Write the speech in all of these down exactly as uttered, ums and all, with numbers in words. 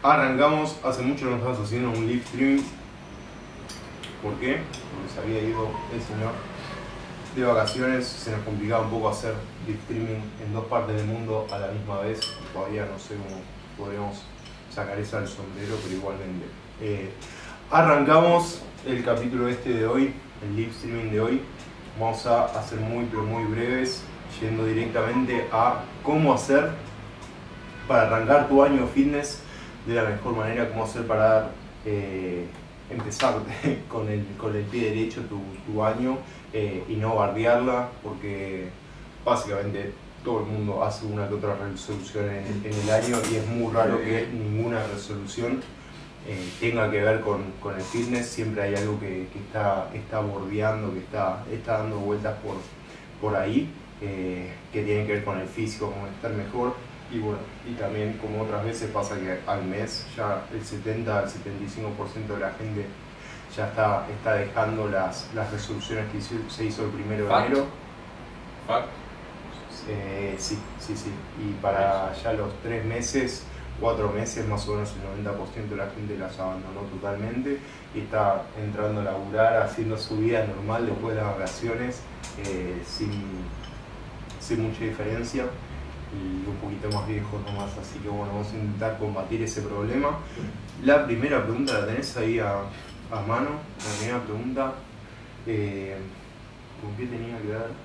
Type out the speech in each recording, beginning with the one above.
Arrancamos, hace mucho no estamos haciendo un live streaming. ¿Por qué? Porque se había ido el señor de vacaciones, se nos complicaba un poco hacer live streaming en dos partes del mundo a la misma vez. Todavía no sé cómo podremos sacar eso al sombrero, pero igualmente. Eh, arrancamos el capítulo este de hoy, el live streaming de hoy. Vamos a hacer muy pero muy breves, yendo directamente a cómo hacer para arrancar tu año fitness de la mejor manera, cómo hacer para eh, empezar con el, con el pie derecho tu, tu año eh, y no bardearla, porque básicamente todo el mundo hace una que otra resolución en, en el año y es muy raro que ninguna resolución eh, tenga que ver con, con el fitness. Siempre hay algo que, que está, está bordeando, que está, está dando vueltas por, por ahí, eh, que tiene que ver con el físico, con estar mejor. Y bueno, y también como otras veces pasa que al mes ya el setenta al setenta y cinco por ciento de la gente ya está, está dejando las, las resoluciones que hizo, se hizo el primero de enero. ¿Fact? Eh, sí, sí, sí. Y para ya los tres meses, cuatro meses más o menos el noventa por ciento de la gente las abandonó totalmente y está entrando a laburar, haciendo su vida normal después de las vacaciones, eh, sin, sin mucha diferencia. Y un poquito más viejo nomás, así que bueno, vamos a intentar combatir ese problema. La primera pregunta la tenés ahí a, a mano, la primera pregunta, eh, ¿con qué tenía que ver?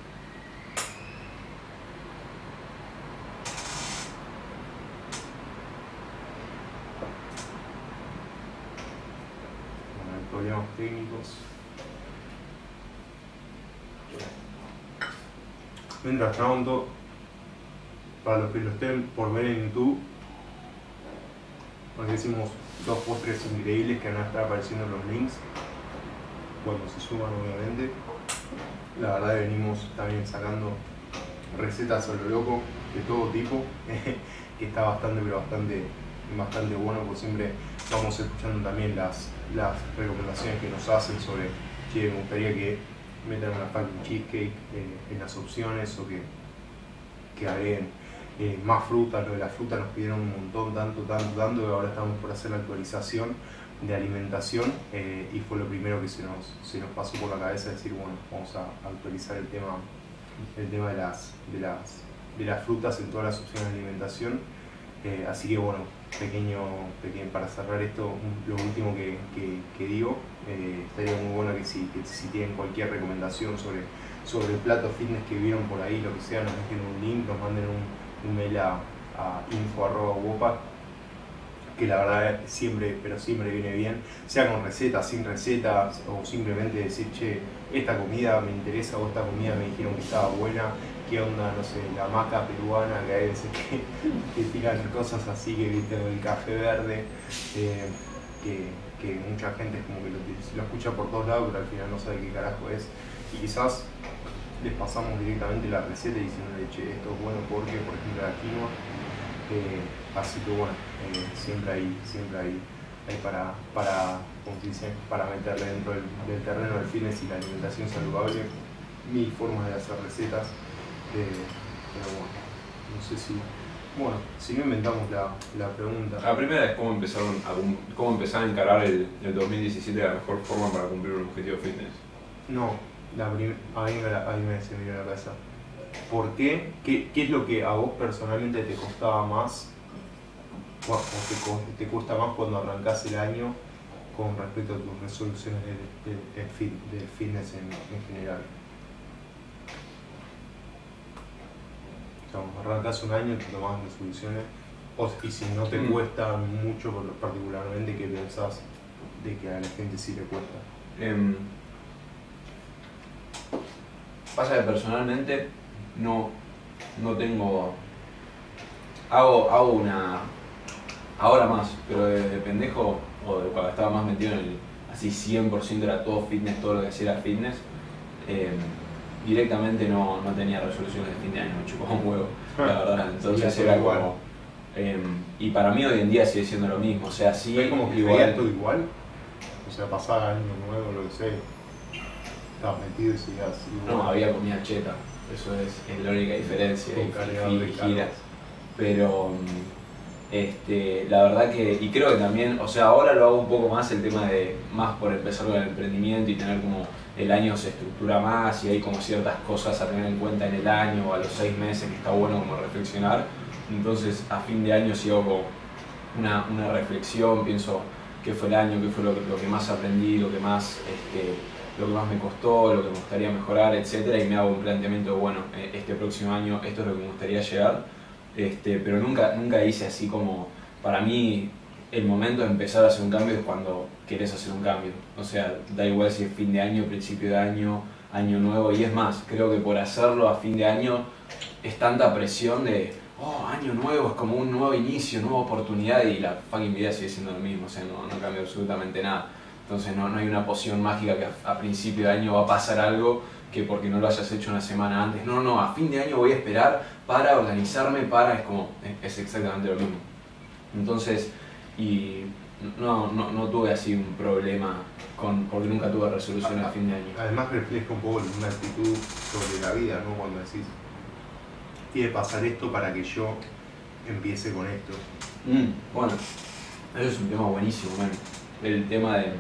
Bueno, hay problemas técnicos. Mientras tanto, para los que lo estén por ver en YouTube, nos hicimos dos postres increíbles que van a estar apareciendo en los links cuando se suban, obviamente. La verdad que venimos también sacando recetas a lo loco de todo tipo, que está bastante pero bastante, bastante bueno, porque siempre vamos escuchando también las, las recomendaciones que nos hacen sobre, che, me gustaría que metan una fucking cheesecake eh, en las opciones, o que, que agreguen Eh, más frutas. Lo de la fruta nos pidieron un montón, tanto, tanto, tanto, que ahora estamos por hacer la actualización de alimentación eh, y fue lo primero que se nos, se nos pasó por la cabeza, decir, bueno, vamos a actualizar el tema, el tema de, las, de, las, de las frutas en todas las opciones de alimentación. Eh, así que bueno, pequeño, pequeño, para cerrar esto, lo último que, que, que digo, eh, estaría muy bueno que si, que si tienen cualquier recomendación sobre, sobre el plato fitness que vieron por ahí, lo que sea, nos dejen un link, nos manden un un mail a, a info arroba wopa, que la verdad siempre, pero siempre viene bien, sea con recetas, sin recetas, o simplemente decir, che, esta comida me interesa, o esta comida me dijeron que estaba buena, qué onda, no sé, la maca peruana, que hay veces que, que tiran cosas así, que viste, el café verde, eh, que, que mucha gente es como que lo, lo escucha por todos lados, pero al final no sabe qué carajo es, y quizás les pasamos directamente la receta diciéndole, che, esto es bueno porque, por ejemplo, la quinoa. Eh, así que bueno, eh, siempre hay, siempre hay, hay para, para, como se dice, para meterle dentro del, del terreno del fitness y la alimentación saludable, mil formas de hacer recetas, eh, pero bueno, no sé si, bueno, si no inventamos la, la pregunta. La primera es cómo empezar a, cómo empezar a encarar el, el dos mil diecisiete de la mejor forma para cumplir un objetivo fitness. No. La prim a mí me, la, a mí me se me dio la cabeza. ¿Por qué? qué? ¿Qué es lo que a vos personalmente te costaba más o te, te cuesta más cuando arrancás el año con respecto a tus resoluciones de, de, de, de fit, del fitness en, en general? O sea, arrancás un año, te tomás resoluciones, o, y si no te mm. cuesta mucho particularmente, ¿qué pensás de que a la gente sí le cuesta? Um. Pasa que personalmente no, no tengo, hago, hago una, ahora más, pero de, de pendejo o de cuando estaba más metido en el, así cien por ciento era todo fitness, todo lo que hacía era fitness, eh, directamente no, no tenía resoluciones de fin de año, me chupaba un huevo, la verdad, entonces sí, era igual. Como, eh, y para mí hoy en día sigue siendo lo mismo, o sea, sí. ¿Es como que igual todo igual? O sea, pasaba año nuevo, lo que sea. Estabas metido y seguías así. No, había comida cheta, eso es, es la única diferencia, y, y, y giras. Pero Este, la verdad que, y creo que también, o sea, ahora lo hago un poco más el tema de, más por empezar con el emprendimiento y tener como el año se estructura más y hay como ciertas cosas a tener en cuenta en el año o a los seis meses que está bueno como reflexionar. Entonces a fin de año sí hago como una, una reflexión, pienso qué fue el año, qué fue lo, lo que más aprendí, lo que más, este, lo que más me costó, lo que me gustaría mejorar, etcétera, y me hago un planteamiento de, bueno, este próximo año esto es lo que me gustaría llegar. Este, pero nunca, nunca hice así como, para mí el momento de empezar a hacer un cambio es cuando querés hacer un cambio, o sea, da igual si es fin de año, principio de año, año nuevo, y es más, creo que por hacerlo a fin de año es tanta presión de, oh, año nuevo, es como un nuevo inicio, nueva oportunidad, y la fucking vida sigue siendo lo mismo, o sea, no, no cambia absolutamente nada. Entonces no, no hay una poción mágica que a, a principio de año va a pasar algo que porque no lo hayas hecho una semana antes. No, no, a fin de año voy a esperar para organizarme, para... Es como, es exactamente lo mismo. Entonces, y no, no, no tuve así un problema con, porque nunca tuve resolución a fin de año. Además refleja un poco una actitud sobre la vida, ¿no? Cuando decís, tiene que pasar esto para que yo empiece con esto. Mm, bueno, eso es un tema buenísimo, man. El tema de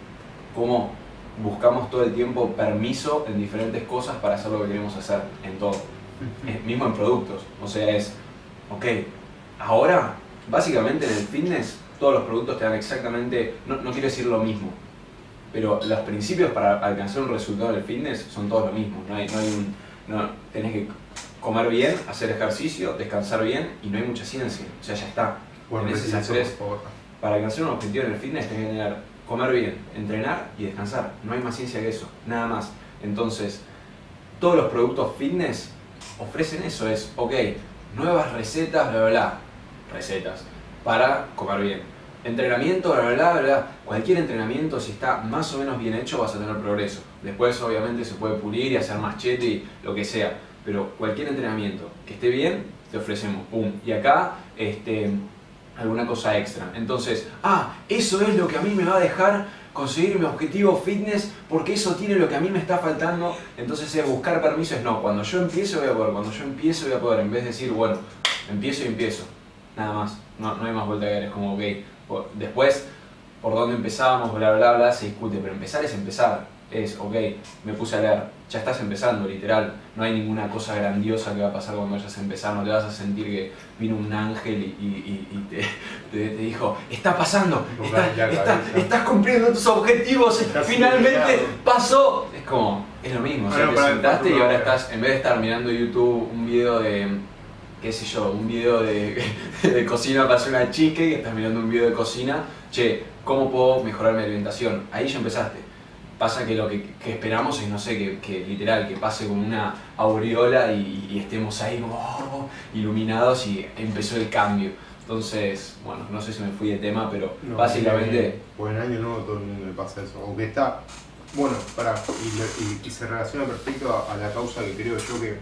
cómo buscamos todo el tiempo permiso en diferentes cosas para hacer lo que queremos hacer, en todo, mismo en productos. O sea, es, ok, ahora, básicamente en el fitness, todos los productos te dan exactamente, no, no quiero decir lo mismo, pero los principios para alcanzar un resultado en el fitness son todos lo mismo. No hay, no hay un, no, tenés que comer bien, hacer ejercicio, descansar bien y no hay mucha ciencia, o sea, ya está. Bueno, tenés esas tres. Para alcanzar un objetivo en el fitness tenés que tener comer bien, entrenar y descansar. No hay más ciencia que eso, nada más. Entonces, todos los productos fitness ofrecen eso, es, ok, nuevas recetas, bla, bla, bla, recetas para comer bien. Entrenamiento, bla, bla, bla, bla, bla. Cualquier entrenamiento, si está más o menos bien hecho, vas a tener progreso. Después, obviamente, se puede pulir y hacer más chete y lo que sea. Pero cualquier entrenamiento que esté bien, te ofrecemos, pum. Y acá, este... alguna cosa extra. Entonces, ah, eso es lo que a mí me va a dejar conseguir mi objetivo fitness porque eso tiene lo que a mí me está faltando. Entonces es buscar permisos. No, cuando yo empiezo voy a poder, cuando yo empiezo voy a poder, en vez de decir, bueno, empiezo y empiezo. Nada más, no, no hay más vuelta que dar, es como, ok, después por dónde empezamos, bla, bla, bla, se discute, pero empezar es empezar. Es, ok, me puse a leer, ya estás empezando, literal, no hay ninguna cosa grandiosa que va a pasar cuando vayas a empezar, no te vas a sentir que vino un ángel y, y, y, y te, te, te dijo, está pasando, está, está, estás cumpliendo tus objetivos, estás finalmente pillado. Pasó. Es como, es lo mismo, o sea, te sentaste y ahora estás, en vez de estar mirando YouTube un video de, qué sé yo, un video de, de cocina para hacer una cheesecake, estás mirando un video de cocina, che, ¿cómo puedo mejorar mi alimentación? Ahí ya empezaste. Pasa que lo que, que esperamos es, no sé, que, que literal, que pase como una aureola y, y estemos ahí como oh, iluminados y empezó el cambio. Entonces, bueno, no sé si me fui de tema, pero no, básicamente... Pues en año nuevo todo el mundo le pasa eso, aunque está... Bueno, para y, y, y se relaciona perfecto a, a la causa que creo yo que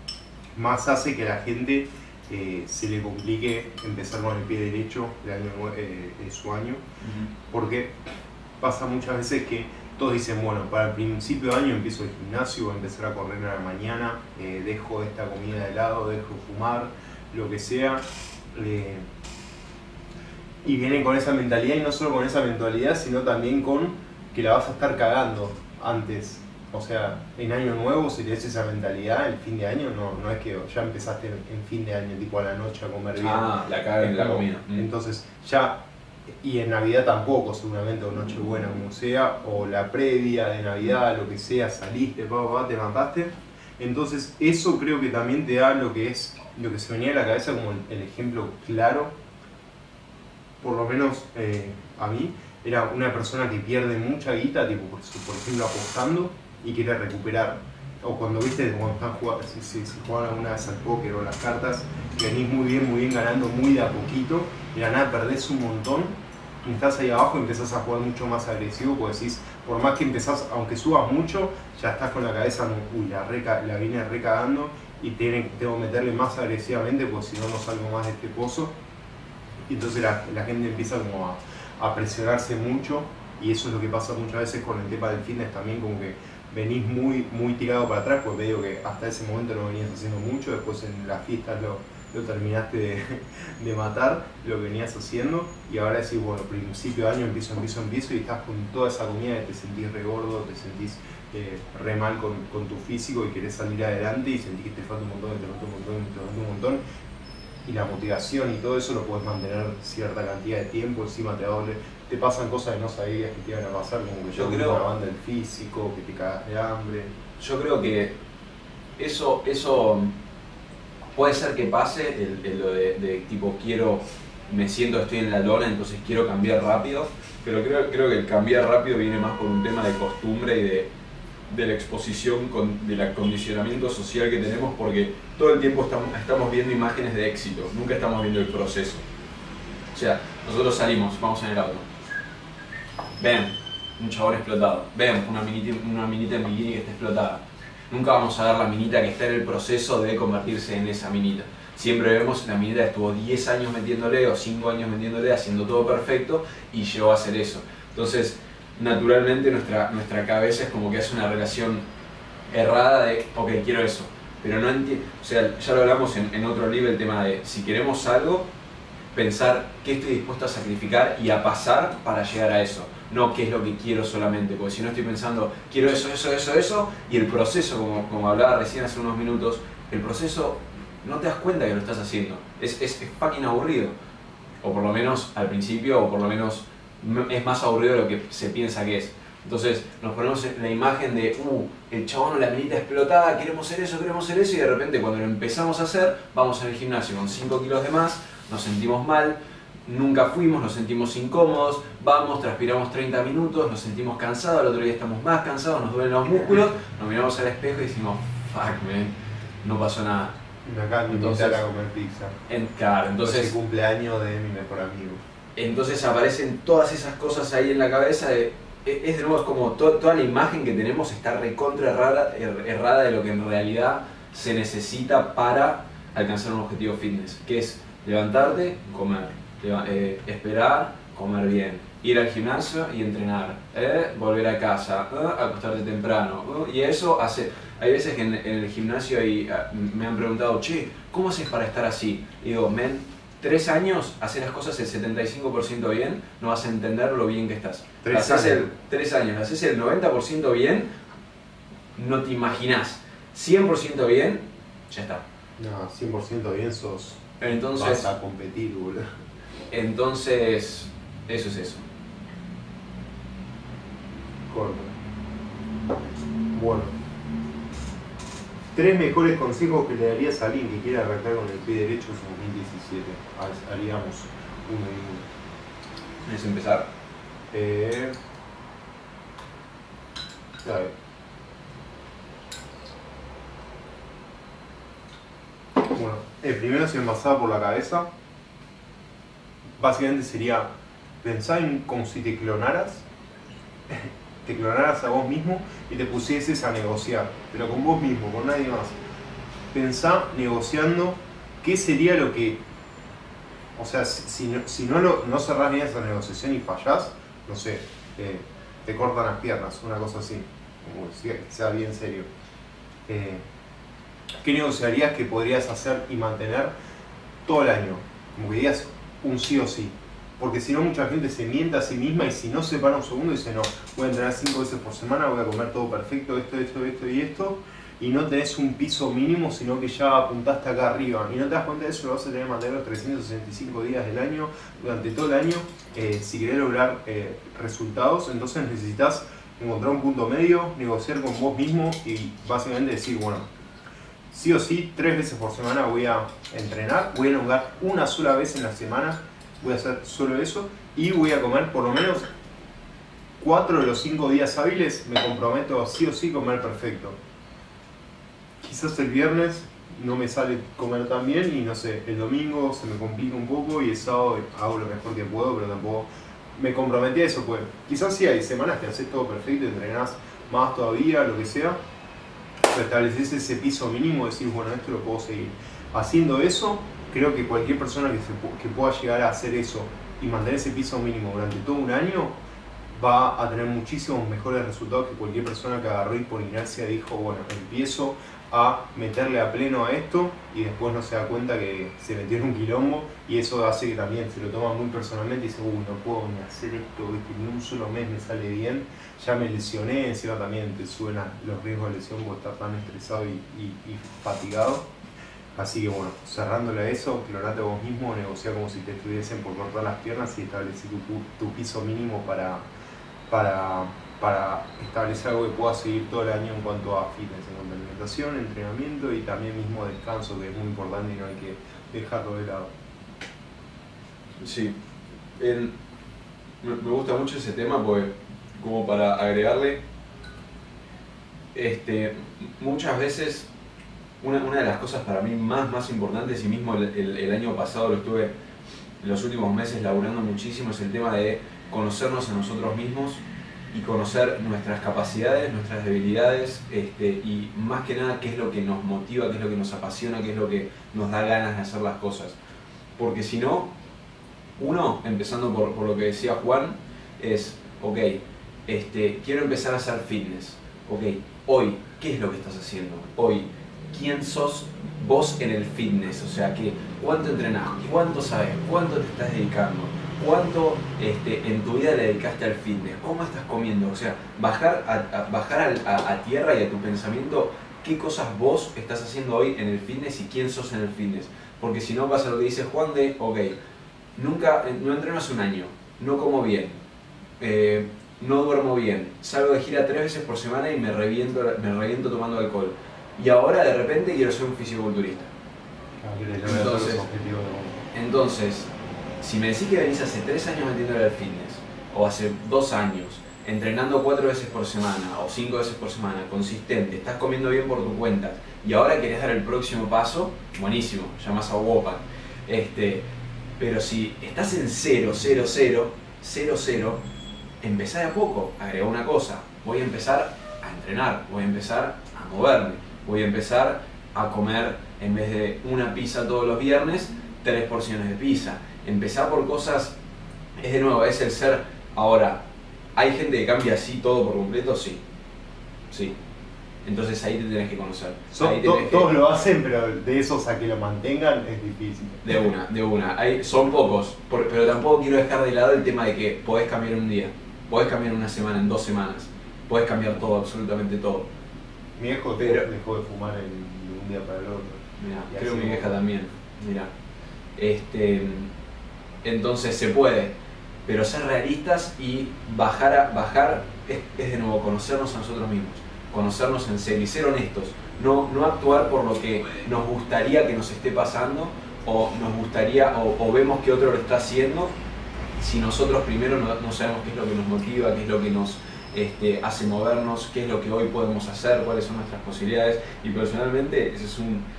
más hace que la gente eh, se le complique empezar con el pie derecho de, año, eh, de su año, uh-huh. Porque pasa muchas veces que todos dicen, bueno, para el principio de año empiezo el gimnasio, voy a empezar a correr a la mañana, eh, dejo esta comida de lado, dejo fumar, lo que sea. Eh, y vienen con esa mentalidad, y no solo con esa mentalidad, sino también con que la vas a estar cagando antes. O sea, en año nuevo, si tienes esa mentalidad, el fin de año, no, no es que ya empezaste en, en fin de año, tipo a la noche a comer bien. Ah, la caga en la comida. Entonces, ya... Y en Navidad tampoco, seguramente, o Nochebuena, como sea, o la previa de Navidad, lo que sea, saliste, pa, pa, te mataste. Entonces, eso creo que también te da lo que es, lo que se venía a la cabeza como el, el ejemplo claro, por lo menos eh, a mí, era una persona que pierde mucha guita, tipo, por, por ejemplo, apostando y quiere recuperar. O cuando viste, cuando están jugando, si, si, si juegan alguna vez al póker o las cartas, que venís muy bien, muy bien ganando, muy de a poquito, y de la nada perdés un montón, y estás ahí abajo y empezás a jugar mucho más agresivo, porque decís, por más que empezás, aunque subas mucho, ya estás con la cabeza, uy, la, reca, la vine recagando, y tengo que meterle más agresivamente, porque si no, no salgo más de este pozo. Y entonces la, la gente empieza como a, a presionarse mucho, y eso es lo que pasa muchas veces con el tema del fitness también, como que venís muy, muy tirado para atrás, porque te digo que hasta ese momento no venías haciendo mucho, después en las fiestas lo, lo terminaste de, de matar, lo que venías haciendo, y ahora decís, bueno, principio de año empiezo, empiezo, empiezo, y estás con toda esa comida que te sentís re gordo, te sentís eh, re mal con, con tu físico y querés salir adelante y sentís que te falta un montón, que te falta un montón, que te falta un montón, y la motivación y todo eso lo podés mantener cierta cantidad de tiempo, encima te doble, te pasan cosas que no sabías que te iban a pasar, como que yo te creo una banda del físico, que te cagas de hambre. Yo creo que eso, eso puede ser que pase, el, el lo de, de tipo quiero, me siento, estoy en la lona, entonces quiero cambiar rápido, pero creo, creo que el cambiar rápido viene más por un tema de costumbre y de, de la exposición, con, del acondicionamiento social que tenemos, porque todo el tiempo estamos, estamos viendo imágenes de éxito, nunca estamos viendo el proceso. O sea, nosotros salimos, vamos en el auto, ven, un chabón explotado, ven, una minita, una minita en bikini que está explotada. Nunca vamos a ver la minita que está en el proceso de convertirse en esa minita. Siempre vemos la minita que estuvo diez años metiéndole o cinco años metiéndole, haciendo todo perfecto y llegó a hacer eso. Entonces, naturalmente nuestra, nuestra cabeza es como que hace una relación errada de, ok, quiero eso. Pero no entiendo, o sea, ya lo hablamos en, en otro libro, el tema de si queremos algo, pensar qué estoy dispuesto a sacrificar y a pasar para llegar a eso. No qué es lo que quiero solamente, porque si no estoy pensando, quiero eso, eso, eso, eso, y el proceso, como, como hablaba recién hace unos minutos, el proceso no te das cuenta que lo estás haciendo, es, es, es fucking aburrido, o por lo menos al principio, o por lo menos es más aburrido de lo que se piensa que es. Entonces nos ponemos en la imagen de, uh, el chabón o la minita explotada, queremos hacer eso, queremos hacer eso, y de repente cuando lo empezamos a hacer, vamos al gimnasio con cinco kilos de más, nos sentimos mal, nunca fuimos, nos sentimos incómodos, vamos, transpiramos treinta minutos, nos sentimos cansados, al otro día estamos más cansados, nos duelen los músculos, nos miramos al espejo y decimos, fuck man, no pasó nada. Me acaban de invitar a comer pizza. En, claro, entonces... Es el cumpleaños de mi mejor amigo. Entonces aparecen todas esas cosas ahí en la cabeza, de, es de nuevo es como to, toda la imagen que tenemos está recontra errada, er, errada de lo que en realidad se necesita para alcanzar un objetivo fitness, que es levantarte, comer. Eh, esperar, comer bien, ir al gimnasio y entrenar, eh, volver a casa, eh, acostarte temprano, eh, y eso hace, hay veces que en, en el gimnasio hay, me han preguntado, che, ¿cómo haces para estar así? Y digo, men, tres años, hacer las cosas el setenta y cinco por ciento bien, no vas a entender lo bien que estás. Tres haces años. El, tres años, haces el noventa por ciento bien, no te imaginás, cien por ciento bien, ya está. No, cien por ciento bien sos, entonces, vas a competir, boludo. Entonces, eso es eso. Corto. Bueno. Tres mejores consejos que le darías a alguien que quiera arrancar con el pie derecho en dos mil diecisiete. Haríamos uno y uno. ¿Quieres empezar? Eh... A ver. Bueno, el primero se me pasaba por la cabeza. Básicamente sería pensar en como si te clonaras, te clonaras a vos mismo y te pusieses a negociar, pero con vos mismo, con nadie más. Pensá negociando qué sería lo que, o sea, si, si no, si no, lo, no cerrás bien esa negociación y fallás, no sé, eh, te cortan las piernas, una cosa así, como que sea bien serio. Eh, ¿Qué negociarías que podrías hacer y mantener todo el año? Como que digas un sí o sí, porque si no mucha gente se miente a sí misma y si no se para un segundo y dice no, voy a entrenar cinco veces por semana, voy a comer todo perfecto, esto, esto, esto y esto, y no tenés un piso mínimo, sino que ya apuntaste acá arriba y no te das cuenta de eso, lo vas a tener que mantener los trescientos sesenta y cinco días del año, durante todo el año. Eh, si querés lograr eh, resultados, entonces necesitas encontrar un punto medio, negociar con vos mismo y básicamente decir, bueno, sí o sí, tres veces por semana voy a entrenar, voy a elongar una sola vez en la semana, voy a hacer solo eso y voy a comer por lo menos cuatro de los cinco días hábiles, me comprometo a sí o sí comer perfecto. Quizás el viernes no me sale comer tan bien y no sé, el domingo se me complica un poco y el sábado hago lo mejor que puedo, pero tampoco me comprometí a eso, pues quizás sí hay semanas que haces todo perfecto, entrenás más todavía, lo que sea. Estableces ese piso mínimo, decir, bueno, esto lo puedo seguir. Haciendo eso, creo que cualquier persona que, se, que pueda llegar a hacer eso y mantener ese piso mínimo durante todo un año, va a tener muchísimos mejores resultados que cualquier persona que agarró y por inercia dijo, bueno, empiezo a meterle a pleno a esto y después no se da cuenta que se metió en un quilombo, y eso hace que también se lo toma muy personalmente y dice, uy, no puedo ni hacer esto, ¿viste? Ni un solo mes me sale bien, ya me lesioné, encima también te suben los riesgos de lesión por estar tan estresado y, y, y fatigado. Así que bueno, cerrándole a eso, clonate a vos mismo, negocia como si te estuviesen por cortar las piernas y establece tu, tu piso mínimo para, para, para establecer algo que pueda seguir todo el año en cuanto a fitness, en cuanto a alimentación, entrenamiento y también mismo descanso, que es muy importante y no hay que dejarlo de lado. Sí, el, me, me gusta mucho ese tema porque, como para agregarle, este, muchas veces una, una de las cosas para mí más, más importantes, y mismo el, el, el año pasado lo estuve en los últimos meses laburando muchísimo, es el tema de conocernos a nosotros mismos y conocer nuestras capacidades, nuestras debilidades, este, y más que nada qué es lo que nos motiva, qué es lo que nos apasiona, qué es lo que nos da ganas de hacer las cosas. Porque si no, uno, empezando por, por lo que decía Juan, es, ok, este, quiero empezar a hacer fitness. Ok, hoy, ¿qué es lo que estás haciendo? Hoy, ¿quién sos vos en el fitness? O sea, que, ¿cuánto entrenás? ¿Cuánto sabes? ¿Cuánto te estás dedicando? ¿Cuánto este, en tu vida le dedicaste al fitness? ¿Cómo estás comiendo? O sea, bajar, a, a bajar al, a, a tierra y a tu pensamiento, ¿qué cosas vos estás haciendo hoy en el fitness y quién sos en el fitness? Porque si no pasa lo que dice Juan de, ok, nunca, no entreno hace un año, no como bien, eh, no duermo bien, salgo de gira tres veces por semana y me reviento, me reviento tomando alcohol. Y ahora de repente quiero ser un fisiculturista. Entonces, entonces, si me decís que venís hace tres años metiéndole al fitness, o hace dos años, entrenando cuatro veces por semana, o cinco veces por semana, consistente, estás comiendo bien por tu cuenta, y ahora querés dar el próximo paso, buenísimo, llamás a Wopan. Este, pero si estás en cero, cero, cero, cero, cero, empezá de a poco, agrega una cosa, voy a empezar a entrenar, voy a empezar a moverme, voy a empezar a comer, en vez de una pizza todos los viernes, tres porciones de pizza. Empezar por cosas, es de nuevo, es el ser. Ahora, ¿hay gente que cambia así todo por completo? Sí, sí. Entonces ahí te tenés que conocer. So, ahí to, tenés todos que... lo hacen, pero de esos a que lo mantengan es difícil. De una, de una. Hay, son pocos, por, pero tampoco quiero dejar de lado el tema de que podés cambiar un día, podés cambiar una semana, en dos semanas, podés cambiar todo, absolutamente todo. Mi viejo pero, dejó de fumar en, de un día para el otro. Mirá, creo que mi vieja también. Mirá. Este, entonces se puede, pero ser realistas y bajar, a, bajar es, es de nuevo conocernos a nosotros mismos, conocernos en serio y ser honestos, no, no actuar por lo que nos gustaría que nos esté pasando o nos gustaría o, o vemos que otro lo está haciendo, si nosotros primero no, no sabemos qué es lo que nos motiva, qué es lo que nos este, hace movernos, qué es lo que hoy podemos hacer, cuáles son nuestras posibilidades. Y personalmente ese es un...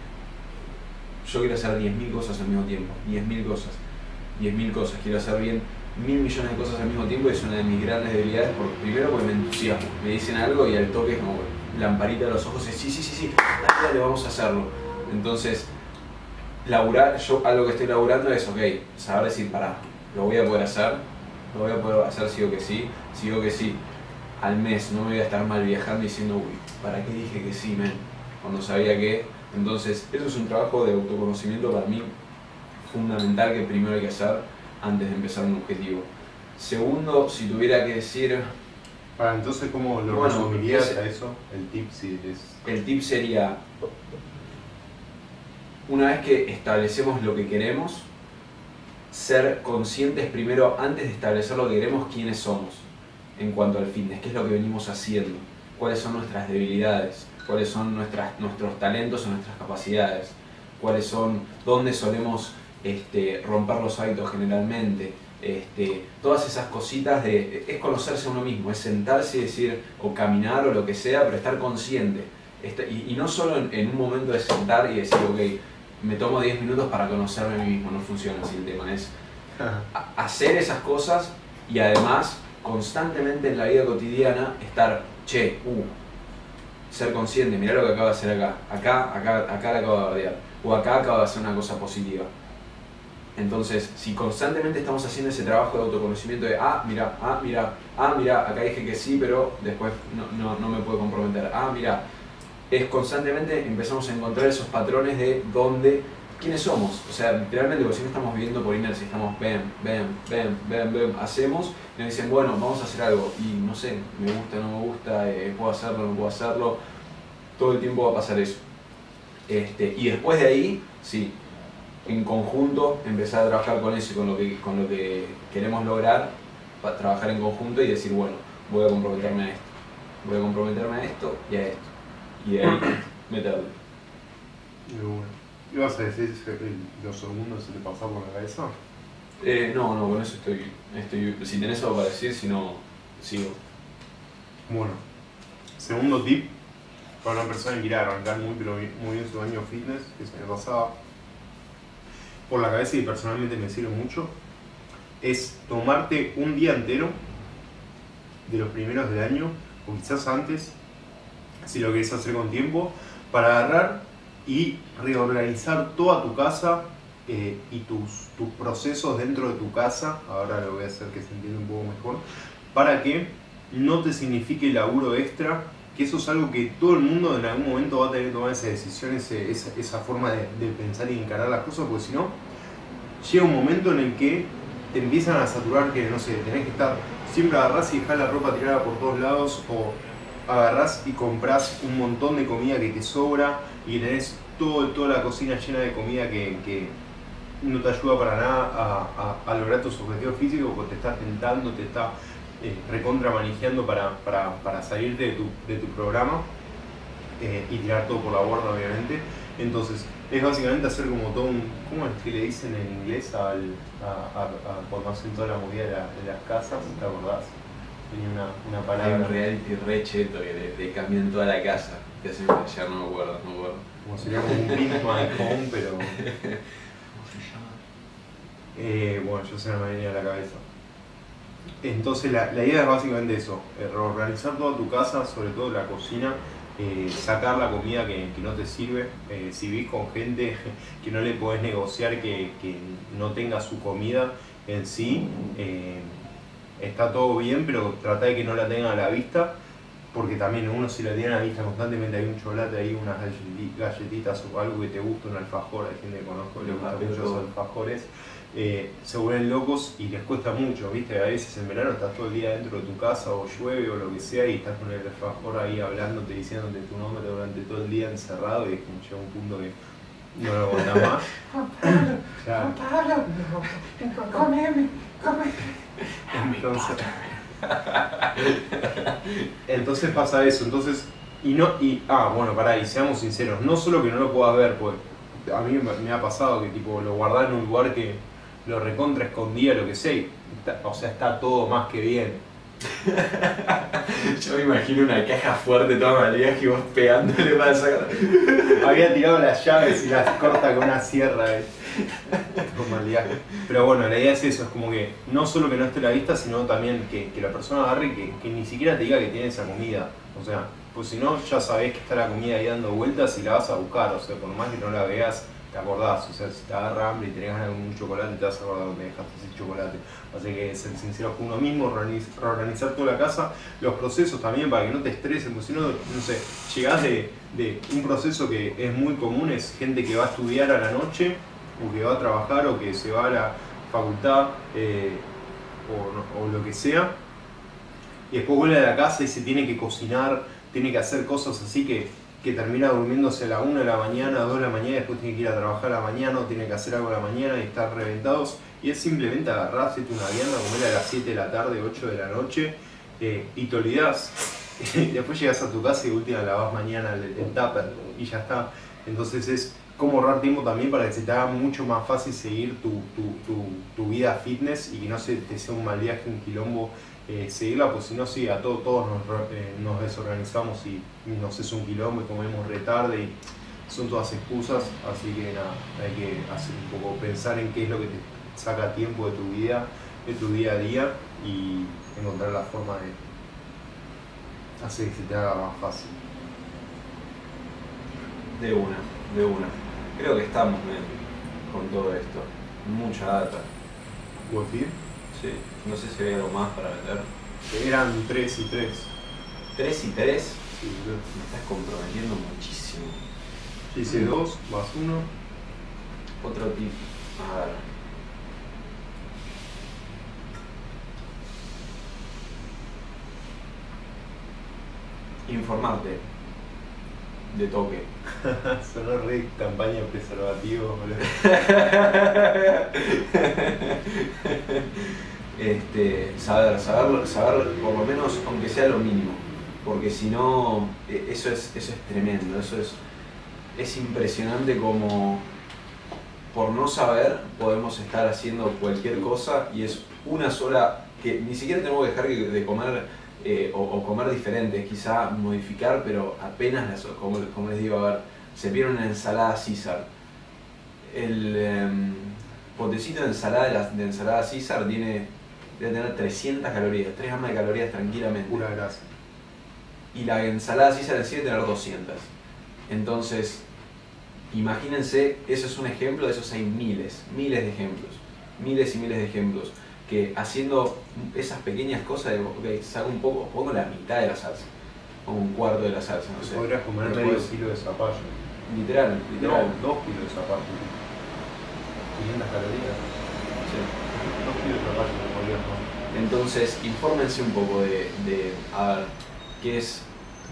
yo quiero hacer diez mil cosas al mismo tiempo, diez mil cosas, diez mil cosas, quiero hacer bien mil millones de cosas al mismo tiempo, y es una de mis grandes debilidades, porque, primero porque me entusiasmo, me dicen algo y al toque es como lamparita de los ojos, es sí, sí, sí, sí, dale, dale, vamos a hacerlo. Entonces, laburar, yo algo que estoy laburando es, ok, saber decir, pará, lo voy a poder hacer, lo voy a poder hacer sí o que sí, sí o que sí, al mes no me voy a estar mal viajando diciendo, uy, ¿para qué dije que sí, men? Cuando sabía que... Entonces, eso es un trabajo de autoconocimiento para mí fundamental, que primero hay que hacer antes de empezar un objetivo. Segundo, si tuviera que decir... Para entonces, ¿cómo lo bueno, resumirías ese, a eso? El tip, si es... El tip sería, una vez que establecemos lo que queremos, ser conscientes primero, antes de establecer lo que queremos, quiénes somos en cuanto al fitness, qué es lo que venimos haciendo, cuáles son nuestras debilidades, cuáles son nuestras, nuestros talentos o nuestras capacidades, cuáles son, dónde solemos este, romper los hábitos generalmente, este, todas esas cositas de, es conocerse a uno mismo, es sentarse y decir, o caminar o lo que sea, pero estar consciente, este, y, y no solo en, en un momento de sentar y decir, ok, me tomo diez minutos para conocerme a mí mismo, no funciona así el tema, es a, hacer esas cosas y además constantemente en la vida cotidiana estar, che, uh, ser consciente, mirá lo que acabo de hacer acá, acá, acá, acá la acabo de bardear, o acá acabo de hacer una cosa positiva. Entonces, si constantemente estamos haciendo ese trabajo de autoconocimiento de, ah, mira, ah, mira, ah, mira, acá dije que sí, pero después no, no, no me puedo comprometer, ah, mira, es constantemente empezamos a encontrar esos patrones de dónde, quiénes somos. O sea, literalmente, porque si no estamos viviendo por inercia, estamos, ven, ven, ven, ven, ven, hacemos, y nos dicen, bueno, vamos a hacer algo, y no sé, me gusta, no me gusta, eh, puedo hacerlo, no puedo hacerlo, todo el tiempo va a pasar eso. Este, y después de ahí, sí, en conjunto empezar a trabajar con eso y con lo que, con lo que queremos lograr, para trabajar en conjunto y decir, bueno, voy a comprometerme a esto, voy a comprometerme a esto y a esto, y de ahí meterlo. ¿Y vas a decir que los segundos se te pasaron por la cabeza? Eh, no, no, con eso estoy, estoy, si tenés algo para decir, si no, sigo. Bueno, segundo tip para una persona que quiera arrancar muy, pero muy bien su año fitness, que se me pasaba por la cabeza y personalmente me sirve mucho, es tomarte un día entero de los primeros del año, o quizás antes, si lo querés hacer con tiempo, para agarrar y reorganizar toda tu casa eh, y tus, tus procesos dentro de tu casa. Ahora lo voy a hacer que se entienda un poco mejor, para que no te signifique laburo extra, que eso es algo que todo el mundo en algún momento va a tener que tomar esa decisión, ese, esa, esa forma de, de pensar y encarar las cosas, porque si no, llega un momento en el que te empiezan a saturar, que no sé, tenés que estar, siempre agarrás y dejás la ropa tirada por todos lados, o agarrás y comprás un montón de comida que te sobra y tenés todo, toda la cocina llena de comida que, que no te ayuda para nada a, a, a lograr tus objetivos físicos, porque te está tentando, te está eh, recontra manejando para, para, para salirte de tu, de tu programa eh, y tirar todo por la borda, obviamente. Entonces, es básicamente hacer como todo un... ¿Cómo es que le dicen en inglés al, a, a, a cuando hacen toda la movida de, la, de las casas? ¿Te acordás? Tenía una, una palabra. Hay un reality re cheto que le, le cambian toda la casa. Que hacen fallar, no me acuerdo, no me acuerdo. Como sería como un Build My Home, pero... ¿Cómo se llama? Eh, bueno, yo se me venía a la cabeza. Entonces la, la idea es básicamente eso, eh, reorganizar toda tu casa, sobre todo la cocina, eh, sacar la comida que, que no te sirve. Eh, si vivís con gente que no le podés negociar que, que no tenga su comida en sí, eh, está todo bien, pero trata de que no la tengan a la vista, porque también uno, si la tiene a la vista constantemente, hay un chocolate ahí, unas galletitas o algo que te gusta, un alfajor, hay gente que conozco que le gusta mucho los alfajores, eh, se vuelven locos y les cuesta mucho, ¿viste? A veces en verano estás todo el día dentro de tu casa o llueve o lo que sea y estás con el alfajor ahí hablándote, diciéndote tu nombre durante todo el día encerrado, y es como llega un punto que no lo aguantás más. Juan Pablo, Claro. Juan Pablo, no, comeme, comeme. Entonces, entonces pasa eso, entonces, y no, y, ah, bueno, pará, y seamos sinceros, no solo que no lo puedas ver, pues a mí me, me ha pasado que tipo lo guardás en un lugar que lo recontra escondía, lo que sea, y está, o sea, está todo más que bien. Yo me imagino una caja fuerte toda malía que vos pegándole para sacar. Había tirado las llaves y las corta con una sierra. Eh. Con maldad. Pero bueno, la idea es eso, es como que no solo que no esté a la vista, sino también que, que la persona agarre y que, que ni siquiera te diga que tiene esa comida. O sea, pues si no, ya sabés que está la comida ahí dando vueltas y la vas a buscar. O sea, por más que no la veas, te acordás. O sea, si te agarra hambre y tenés ganas de un chocolate, te vas a acordar dónde dejaste ese chocolate. Así que ser sinceros con uno mismo, reorganizar toda la casa, los procesos también para que no te estresen, porque si no, no sé, llegás de, de un proceso que es muy común, es gente que va a estudiar a la noche, o que va a trabajar, o que se va a la facultad, eh, o, o lo que sea, y después vuelve a la casa y se tiene que cocinar, tiene que hacer cosas así que, que termina durmiéndose a la una de la mañana, a dos de la mañana, y después tiene que ir a trabajar a la mañana, o tiene que hacer algo a la mañana y estar reventados, y es simplemente agarrar, hacerte una vianda, comer a las siete de la tarde, ocho de la noche, eh, y te olvidás. Y después llegas a tu casa y última lavas mañana el, el tupper y ya está. Entonces es como ahorrar tiempo también para que se te haga mucho más fácil seguir tu, tu, tu, tu vida fitness y que no se te sea un mal viaje, un quilombo eh, seguirla, pues si no, sí, a todos, todos nos, eh, nos desorganizamos y nos es un quilombo y comemos retarde y son todas excusas, así que nada, hay que hacer un poco, pensar en qué es lo que te saca tiempo de tu vida, de tu día a día, y encontrar la forma de hacer que se te haga más fácil. De una, de una. Creo que estamos bien con todo esto. mucha data. ¿Vos decís? Sí, no sé si hay algo más para meter. Eran tres y tres. tres y tres, Sí, me estás comprometiendo muchísimo. yo hice dos más uno. Otro tip, a ver. Informarte de toque. Sonó re campaña de preservativo, boludo. este, saber, saber, saber por lo menos, aunque sea lo mínimo, porque si no, eso es, eso es tremendo, eso es, es impresionante como por no saber podemos estar haciendo cualquier cosa y es una sola, que ni siquiera tenemos que dejar de comer eh, o, o comer diferente, quizá modificar, pero apenas, las, como, como les digo, a ver, se pide una ensalada César. El eh, potecito de ensalada de, la, de ensalada César tiene, debe tener trescientas calorías, tres gramos de calorías tranquilamente. Pura grasa. Y la ensalada César en sí debe tener doscientas. Entonces, imagínense, eso es un ejemplo, de esos hay miles, miles de ejemplos, miles y miles de ejemplos, que haciendo esas pequeñas cosas, de, ok, saco un poco, pongo la mitad de la salsa, pongo un cuarto de la salsa, no sé. Podrías comer medio kilo de zapallo. Literal, literal. No, dos kilos de zapallo. quinientas calorías. Sí. Dos kilos de zapallo que podrías comer. Entonces, infórmense un poco de, de a ver, qué es,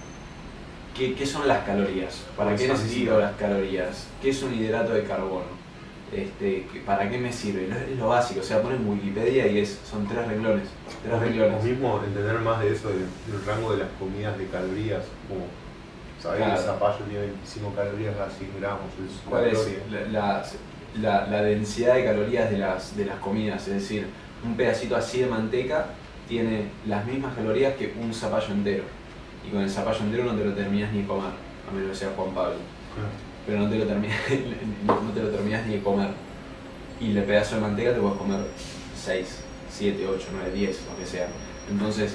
qué, qué son las calorías, para qué necesito las calorías, qué es un hidrato de carbono, este, para qué me sirve, es lo básico, o sea, ponen Wikipedia y es, son tres renglones, tres renglones. O mismo entender más de eso, del, del rango de las comidas de calorías, como saber Claro. que el zapallo tiene veinticinco calorías a cien gramos, es una ¿Cuál es gloria. la, la, la, la densidad de calorías de las, de las comidas? Es decir, un pedacito así de manteca tiene las mismas calorías que un zapallo entero. Y con el zapallo entero no te lo terminas ni de comer, a menos que sea Juan Pablo. Pero no te lo terminas, no te lo terminas ni de comer. Y el pedazo de manteca te puedes comer seis, siete, ocho, nueve, diez, lo que sea. Entonces,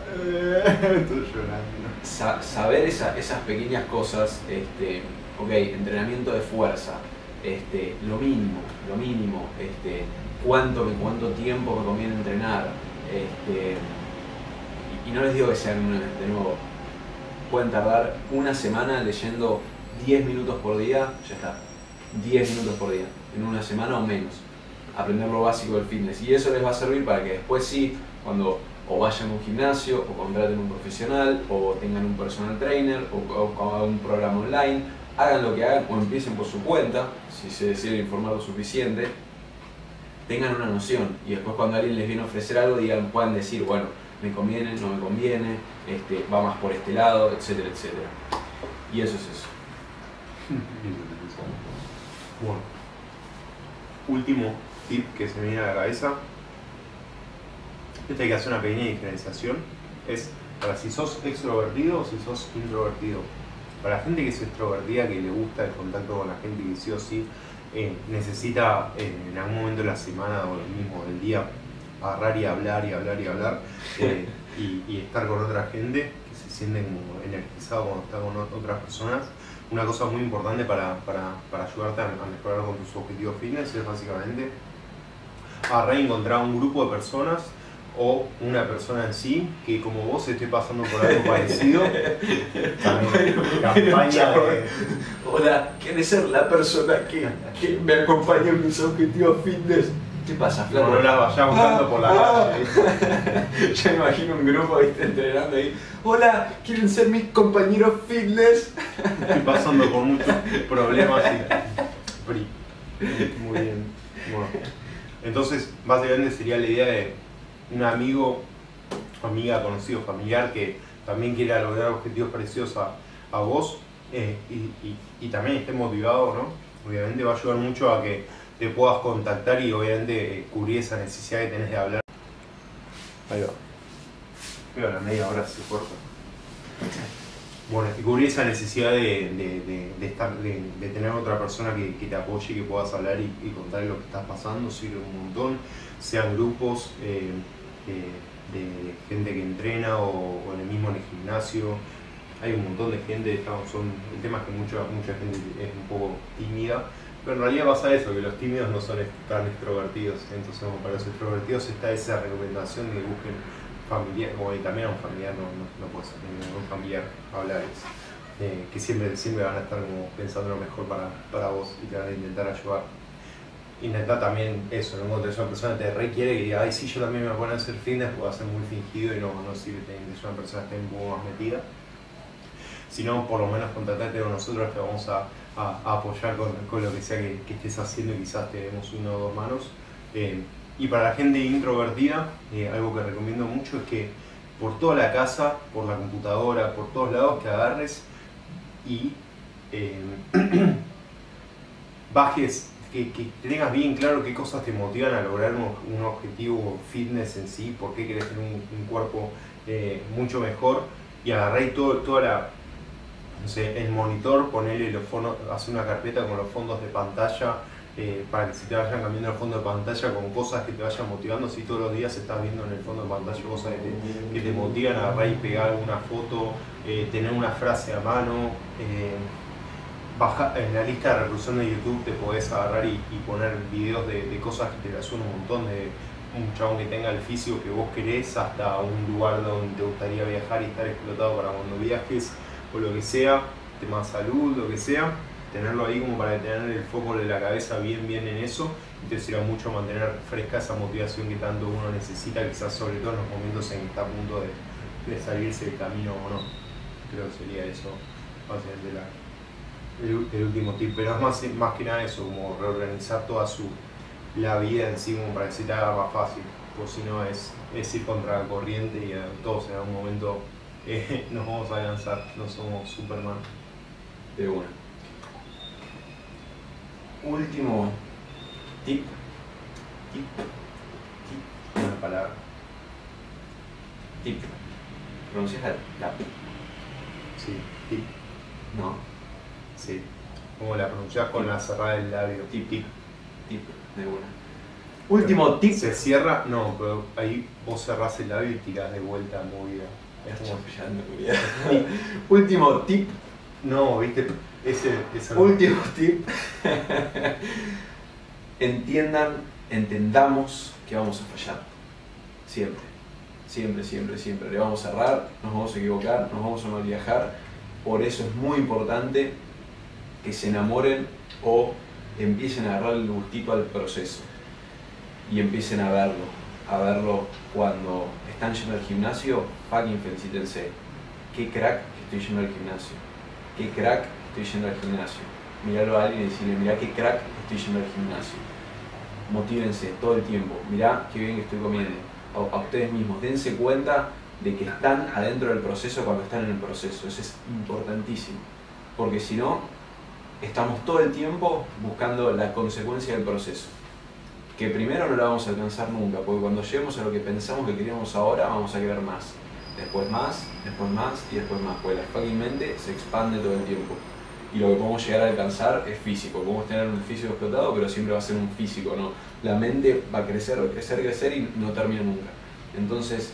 Estoy llorando. sa saber esa, esas pequeñas cosas, este, ok, entrenamiento de fuerza, este, lo mínimo, lo mínimo, este, cuánto, cuánto tiempo me conviene entrenar, este, y, y no les digo que sean, de nuevo, pueden tardar una semana leyendo diez minutos por día, ya está, diez minutos por día, en una semana o menos, aprender lo básico del fitness, y eso les va a servir para que después sí, cuando o vayan a un gimnasio, o contraten un profesional, o tengan un personal trainer, o, o, o hagan un programa online, hagan lo que hagan, o empiecen por su cuenta, si se deciden informar lo suficiente, tengan una noción, y después cuando alguien les viene a ofrecer algo, digan, puedan decir, bueno, me conviene, no me conviene, este, va más por este lado, etcétera, etcétera. Y eso es eso. Bueno, último tip que se me viene a la cabeza. Este hay que hacer una pequeña diferenciación. Es para si sos extrovertido o si sos introvertido. Para la gente que es extrovertida, que le gusta el contacto con la gente, que sí o sí eh, necesita eh, en algún momento de la semana o el mismo del día agarrar y hablar y hablar y hablar eh, y, y estar con otra gente, que se sienten como energizados cuando está con otras personas. Una cosa muy importante para, para, para ayudarte a, a mejorar con tus objetivos fitness es básicamente agarrar y encontrar un grupo de personas o una persona en sí que como vos esté pasando por algo parecido. También campaña de... Hola, ¿quieres ser la persona que, que me acompaña en mis objetivos fitness? ¿Qué pasa, flaco? No, no la vayas buscando por la Ah, calle. Ya me imagino un grupo, ¿viste? Entrenando ahí. Hola, ¿quieren ser mis compañeros fitness? Estoy pasando por muchos problemas y... Pri. Muy bien. Bueno. Entonces, básicamente sería la idea de un amigo, amiga, conocido, familiar que también quiera lograr objetivos parecidos a, a vos eh, y, y, y también esté motivado, ¿no? Obviamente va a ayudar mucho a que te puedas contactar y obviamente eh, cubrir esa necesidad que tenés de hablar. Ahí va. Pero a la media hora se corta. Bueno, y cubrir esa necesidad de, de, de, de, estar, de, de tener otra persona que, que te apoye, que puedas hablar y, y contarle lo que estás pasando, sirve un montón. Sean grupos eh, eh, de gente que entrena o, o en el mismo en el gimnasio. Hay un montón de gente, estamos, son, el tema es que mucha, mucha gente es un poco tímida Pero en realidad pasa eso, que los tímidos no son tan extrovertidos. Entonces, como para los extrovertidos está esa recomendación de que busquen familiar, como también a un familiar, no, no, no puede ser un familiar hablares, eh, que siempre, siempre van a estar como pensando lo mejor para, para vos y te van a intentar ayudar. Intentar también eso, no encontrar una persona que te requiere que diga, ay sí, yo también me voy a poner a hacer fitness, puedo ser muy fingido y no, no sirve que sea una persona que esté un poco más metida. Sino por lo menos contactate con nosotros, te vamos a, a, a apoyar con, con lo que sea que, que estés haciendo y quizás tenemos una o dos manos. Eh, y para la gente introvertida, eh, algo que recomiendo mucho es que por toda la casa, por la computadora, por todos lados, que agarres y eh, bajes, que, que tengas bien claro qué cosas te motivan a lograr un, un objetivo fitness en sí, por qué querés tener un, un cuerpo eh, mucho mejor, y agarré todo, toda la, no sé, el monitor, ponerle los fondos, hacer una carpeta con los fondos de pantalla, eh, para que se te vayan cambiando el fondo de pantalla con cosas que te vayan motivando. Si todos los días estás viendo en el fondo de pantalla cosas que te, que te motivan, agarrar y pegar una foto, eh, tener una frase a mano, eh, baja, en la lista de reproducción de YouTube te podés agarrar y, y poner videos de, de cosas que te ayudan un montón, de un chabón que tenga el físico que vos querés, hasta un lugar donde te gustaría viajar y estar explotado para cuando viajes, o lo que sea, tema de salud, lo que sea, tenerlo ahí como para tener el foco de la cabeza bien bien en eso, y te sirve mucho mantener fresca esa motivación que tanto uno necesita, quizás sobre todo en los momentos en que está a punto de, de salirse del camino o no. Creo que sería eso básicamente la, el, el último tip, pero es más, más que nada eso, como reorganizar toda su la vida en sí como para que se te haga más fácil, porque si no es, es ir contra la corriente y a todos en algún momento eh, nos vamos a cansar, no somos Superman. De una. Último tip. Tip. Tip. Una palabra. Tip. ¿Pronuncias la, la P? Sí, tip. No. Sí. Como la pronuncias con la cerrada del labio. Tip, tip. Tip. De una. Último tip. Se cierra, no, pero ahí vos cerrás el labio y tirás de vuelta movida. Es como chapellando, último tip. No, viste, ese, ese no. Último tip. Entiendan, entendamos que vamos a fallar. Siempre. Siempre, siempre, siempre. Le vamos a errar, nos vamos a equivocar, nos vamos a no viajar. Por eso es muy importante que se enamoren o empiecen a agarrar el gustito al proceso. Y empiecen a verlo. A verlo cuando están yendo al gimnasio, fucking felicítense. Qué crack que estoy yendo al gimnasio. Qué crack que estoy yendo al gimnasio. Mirarlo a alguien y decirle, mirá qué crack que estoy yendo al gimnasio. Motívense todo el tiempo. Mirá qué bien que estoy comiendo. A, a ustedes mismos, dense cuenta de que están adentro del proceso cuando están en el proceso. Eso es importantísimo. Porque si no, estamos todo el tiempo buscando la consecuencia del proceso. Que primero no la vamos a alcanzar nunca, porque cuando lleguemos a lo que pensamos que queríamos ahora, vamos a querer más. Después más, después más y después más. Porque la fucking mente se expande todo el tiempo. Y lo que podemos llegar a alcanzar es físico. Podemos tener un físico explotado, pero siempre va a ser un físico, ¿no? La mente va a crecer, crecer, crecer y no termina nunca. Entonces,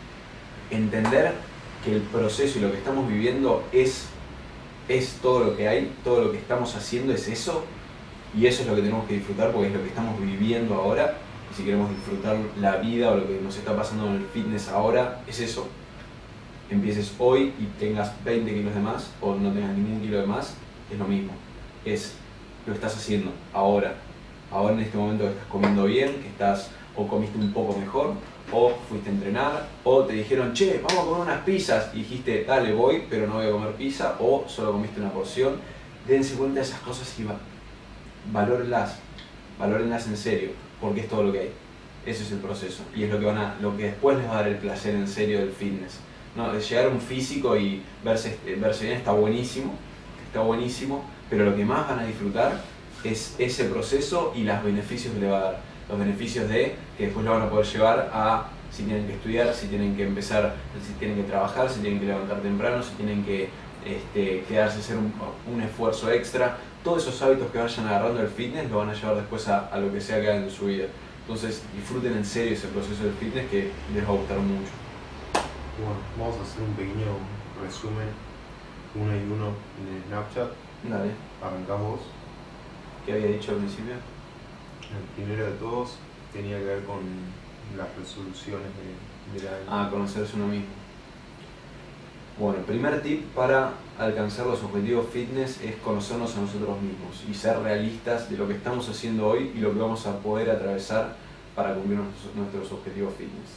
entender que el proceso y lo que estamos viviendo es, es todo lo que hay, todo lo que estamos haciendo es eso. Y eso es lo que tenemos que disfrutar porque es lo que estamos viviendo ahora. Y si queremos disfrutar la vida o lo que nos está pasando en el fitness ahora, es eso. Empieces hoy y tengas veinte kilos de más o no tengas ningún kilo de más, es lo mismo. Es lo estás haciendo ahora. Ahora en este momento que estás comiendo bien, que estás o comiste un poco mejor, o fuiste a entrenar, o te dijeron, che, vamos a comer unas pizzas, y dijiste, dale, voy, pero no voy a comer pizza, o solo comiste una porción. Dense cuenta de esas cosas y va. Valórenlas, valórenlas en serio, porque es todo lo que hay. Ese es el proceso y es lo que, van a, lo que después les va a dar el placer en serio del fitness. No, de llegar a un físico y verse, verse bien está buenísimo, está buenísimo, pero lo que más van a disfrutar es ese proceso y los beneficios que le va a dar. Los beneficios de que después lo van a poder llevar a si tienen que estudiar, si tienen que empezar, si tienen que trabajar, si tienen que levantar temprano, si tienen que este, quedarse a hacer un, un esfuerzo extra. Todos esos hábitos que vayan agarrando el fitness lo van a llevar después a, a lo que sea que hagan en su vida. Entonces disfruten en serio ese proceso del fitness que les va a gustar mucho. Bueno, vamos a hacer un pequeño resumen, uno y uno en Snapchat. Dale. Arrancamos vos. ¿Qué había dicho al principio? El primero de todos tenía que ver con las resoluciones de, de la... Ah, conocerse uno mismo. Bueno, el primer tip para alcanzar los objetivos fitness es conocernos a nosotros mismos y ser realistas de lo que estamos haciendo hoy y lo que vamos a poder atravesar para cumplir nuestros, nuestros objetivos fitness.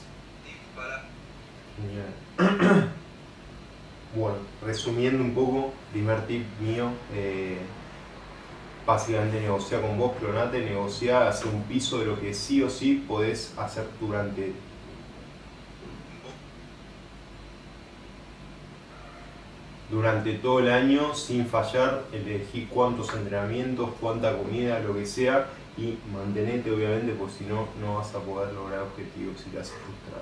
Genial. Bueno, resumiendo un poco, primer tip mío, eh, básicamente negociar con vos, clonate, negociar, hacer un piso de lo que sí o sí podés hacer durante durante todo el año sin fallar, elegí cuántos entrenamientos, cuánta comida, lo que sea, y mantenete obviamente, porque si no, no vas a poder lograr objetivos y te vas a frustrar.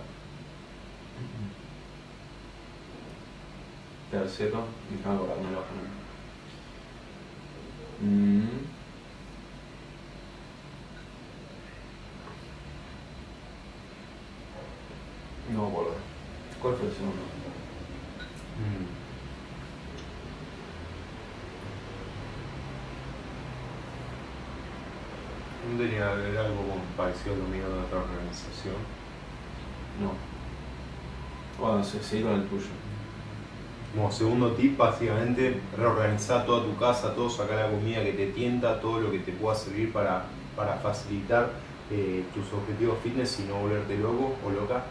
Tercero, déjame acordarme la hoja. Mm. No me acuerdo. ¿Cuál fue el segundo? Mm. ¿No tenía que ver algo parecido a lo mío de otra organización? No. Bueno, sí, sí, con el tuyo. Como segundo tip, básicamente reorganizar toda tu casa, todo, sacar la comida que te tienta, todo lo que te pueda servir para, para facilitar eh, tus objetivos fitness y no volverte loco o loca.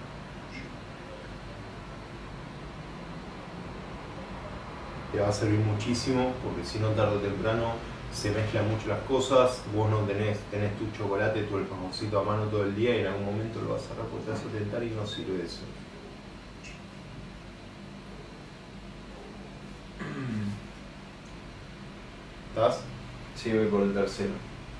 Te va a servir muchísimo porque si no, tarde o temprano se mezclan mucho las cosas, vos no tenés, tenés tu chocolate, tu alfajorcito a mano todo el día y en algún momento lo vas a cerrar porque te vas a tentar y no sirve eso. ¿Estás? Sí, voy por el tercero.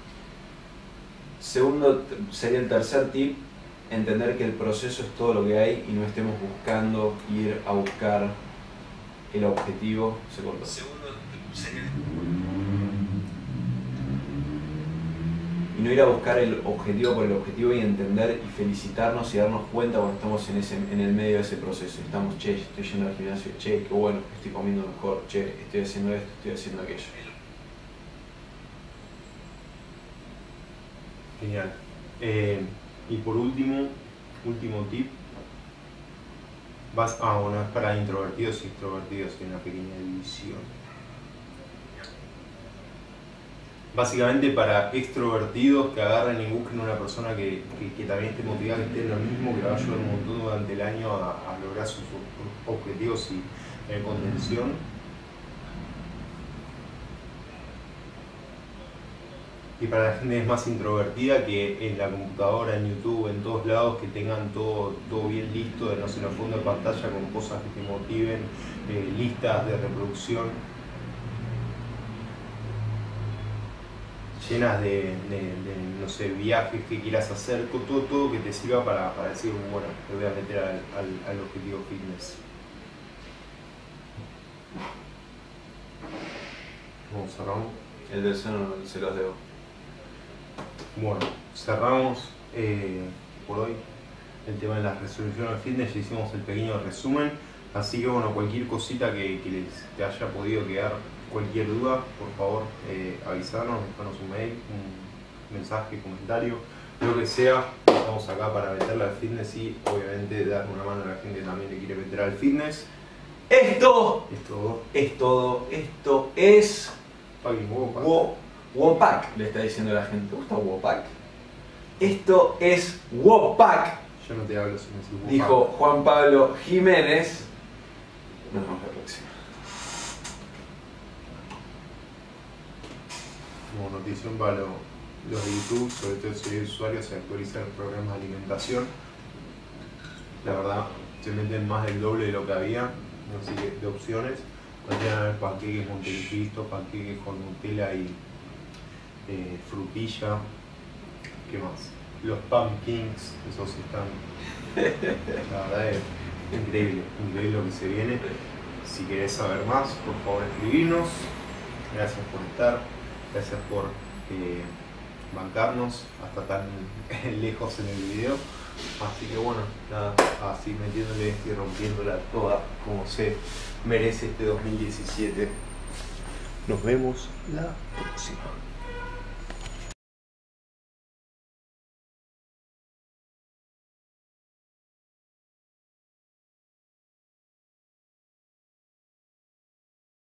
Segundo, sería el tercer tip, entender que el proceso es todo lo que hay y no estemos buscando ir a buscar el objetivo. Se cortó. Segundo, sería... Y no ir a buscar el objetivo por el objetivo y entender y felicitarnos y darnos cuenta cuando estamos en, ese, en el medio de ese proceso. Estamos, che, estoy yendo al gimnasio, che, qué bueno, estoy comiendo mejor, che, estoy haciendo esto, estoy haciendo aquello. Genial. Eh, y por último, último tip. Vas, ah, bueno, es para introvertidos y extrovertidos, hay una pequeña división. Básicamente para extrovertidos que agarren y busquen una persona que, que, que también esté motivada, que esté en lo mismo, que le va a ayudar un montón durante el año a, a lograr sus objetivos y en contención. Y para la gente que es más introvertida, que en la computadora, en YouTube, en todos lados, que tengan todo, todo bien listo, de no ser una fondo de pantalla con cosas que te motiven, eh, listas de reproducción llenas de, de, de, no sé, viajes que quieras hacer, todo, todo que te sirva para, para decir, bueno, te voy a meter al, al, al objetivo fitness. ¿Cómo cerramos? El tercero se los debo. Bueno, cerramos eh, por hoy el tema de las resoluciones fitness, ya hicimos el pequeño resumen, así que bueno, cualquier cosita que, que les te haya podido quedar, cualquier duda, por favor eh, avisarnos, dejarnos un mail, un mensaje, comentario, lo que sea. Estamos acá para meterle al fitness y obviamente dar una mano a la gente que también le quiere meter al fitness. Esto Es todo. es todo, esto es Fucking Wopak. Wo- Wopak, le está diciendo la gente. ¿Te gusta Wopak? Esto es Wopak, Yo no te hablo sin decir Wopak. dijo Juan Pablo Jiménez. Nos vemos la próxima. Como notición para lo- los de YouTube, sobre todo si hay usuarios, se actualizan los programas de alimentación. La verdad, se meten más del doble de lo que había, así que de opciones. Podrían haber panqueques Montecristo, panqueques con Nutella y eh, frutilla. ¿Qué más? Los pumpkins, esos sí están. La verdad es increíble, increíble lo que se viene. Si querés saber más, por favor escribirnos. Gracias por estar, gracias por eh, bancarnos hasta tan lejos en el video. Así que bueno, nada, así metiéndole y rompiéndola toda como se merece este dos mil diecisiete. Nos vemos la próxima.